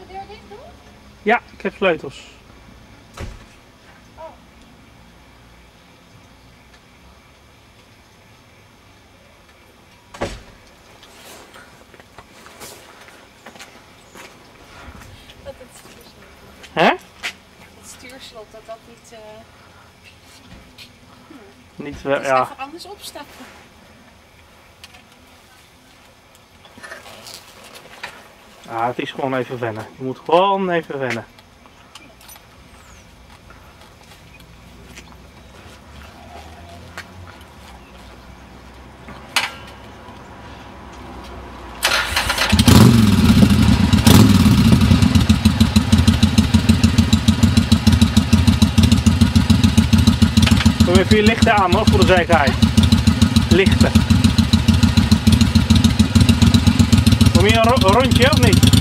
deur dicht doen? Ja, ik heb sleutels. Oh. Dat het stuurslot. Hè? Het stuurslot, dat niet... Niet, Dus ja. even anders opstappen. Ja, het is gewoon even wennen. Je moet gewoon even wennen. Doe even je lichten aan hoor, voor de zekerheid. Lichten. Kom je een rondje of niet?